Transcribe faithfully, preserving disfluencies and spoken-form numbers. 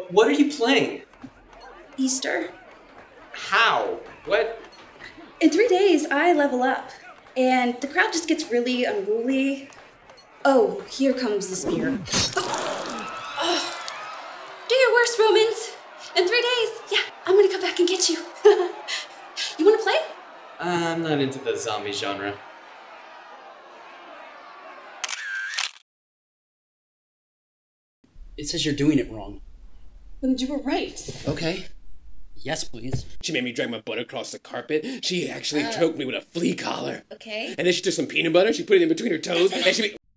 what are you playing? Easter. How? What? In three days, I level up, and the crowd just gets really unruly. Oh, here comes the spear. Oh. Oh. Do your worst, Romans. In three days, yeah, I'm gonna come back and get you. You wanna play? I'm not into the zombie genre. It says you're doing it wrong. Then do it right. Okay. Yes, please. She made me drag my butt across the carpet. She actually Uh, choked me with a flea collar. Okay. And then she took some peanut butter, she put it in between her toes, and she made...